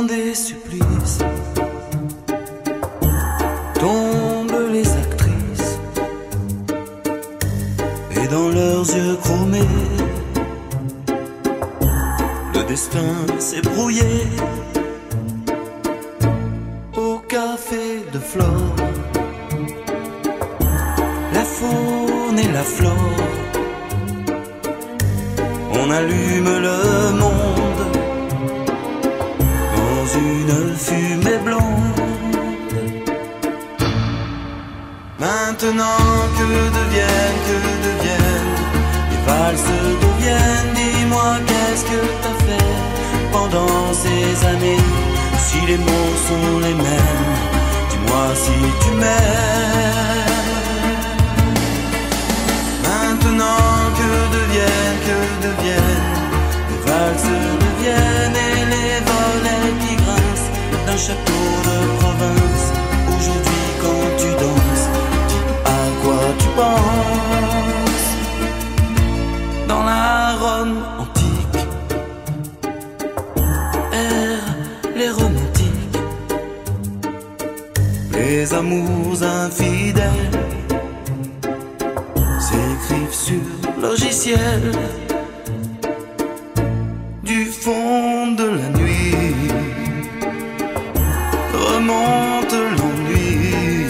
des supplices, tombent les actrices, et dans leurs yeux chromés, le destin s'est brouillé. Au café de Flore, la faune et la flore, on allume le monde dans une fumée blonde. Maintenant que deviennent les valses deviennent. Dis-moi qu'est-ce que t'as fait pendant ces années? Si les mots sont les mêmes, dis-moi si tu m'aimes. Maintenant que deviennent les valses deviennent, et les volets qui grincent d'un château de province. Aujourd'hui quand tu danses, dis à quoi tu penses. Dans la Rome antique errent les romantiques, les amours infidèles s'écrivent sur logiciel. Du fond de la nuit remonte l'ennui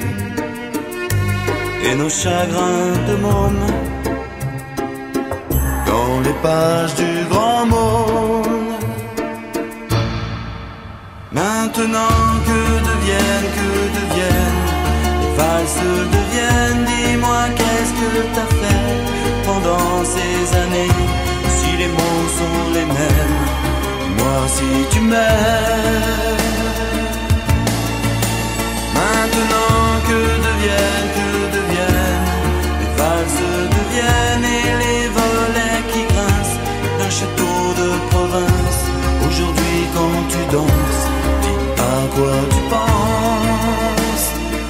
et nos chagrins de môme dans les pages du grand monde. Maintenant que deviennent les valses deviennent. Dis-moi qu'est-ce que t'as fait pendant ces années? Si les mots sont les mêmes, dis-moi si tu m'aimes. Maintenant que deviennent les valses deviennent, et les volets qui grincent d'un château de province. Aujourd'hui quand tu danses, dis à quoi tu penses.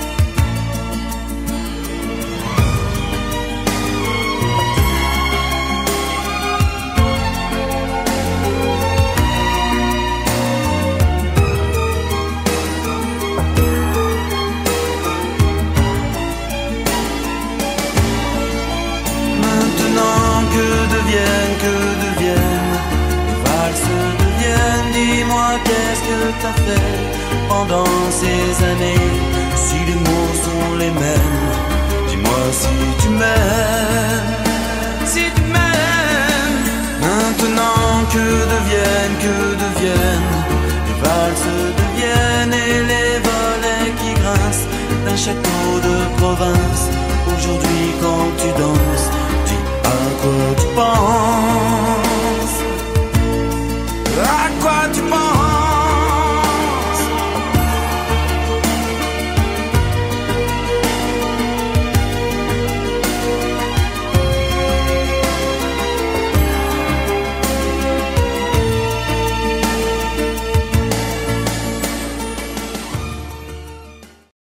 Deviennent les valses deviennent. Dis-moi qu'est-ce que t'as fait pendant ces années? Si les mots sont les mêmes, dis-moi si tu m'aimes. Si tu m'aimes. Maintenant que deviennent les valses deviennent, et les volets qui grincent d'un château de province. Aujourd'hui quand tu danses,